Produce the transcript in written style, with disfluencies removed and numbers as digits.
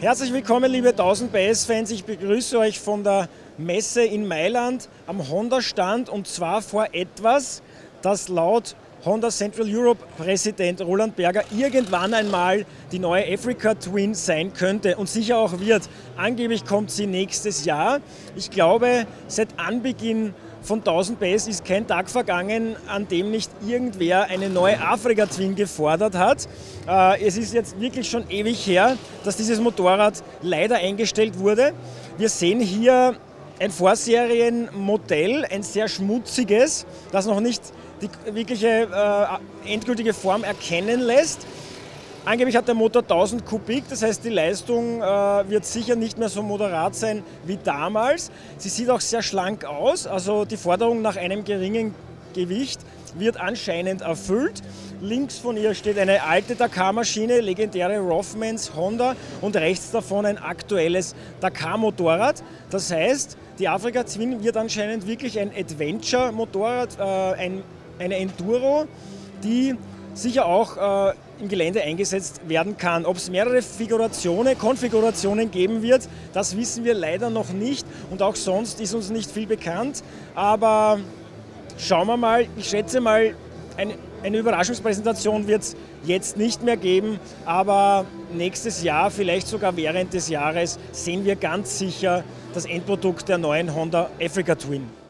Herzlich willkommen, liebe 1000 PS-Fans. Ich begrüße euch von der Messe in Mailand am Honda-Stand und zwar vor etwas, das laut Honda Central Europe-Präsident Roland Berger irgendwann einmal die neue Africa Twin sein könnte und sicher auch wird. Angeblich kommt sie nächstes Jahr. Ich glaube, seit Anbeginn von 1000 PS ist kein Tag vergangen, an dem nicht irgendwer eine neue Africa Twin gefordert hat. Es ist jetzt wirklich schon ewig her, dass dieses Motorrad leider eingestellt wurde. Wir sehen hier ein Vorserienmodell, ein sehr schmutziges, das noch nicht die wirkliche endgültige Form erkennen lässt. Angeblich hat der Motor 1000 Kubik, das heißt die Leistung wird sicher nicht mehr so moderat sein wie damals. Sie sieht auch sehr schlank aus, also die Forderung nach einem geringen Gewicht wird anscheinend erfüllt. Links von ihr steht eine alte Dakar-Maschine, legendäre Rothmans Honda, und rechts davon ein aktuelles Dakar-Motorrad. Das heißt, die Africa Twin wird anscheinend wirklich ein Adventure-Motorrad, eine Enduro, die sicher auch im Gelände eingesetzt werden kann. Ob es mehrere Konfigurationen geben wird, das wissen wir leider noch nicht und auch sonst ist uns nicht viel bekannt. Aber schauen wir mal, ich schätze mal, eine Überraschungspräsentation wird es jetzt nicht mehr geben, aber nächstes Jahr, vielleicht sogar während des Jahres, sehen wir ganz sicher das Endprodukt der neuen Honda Africa Twin.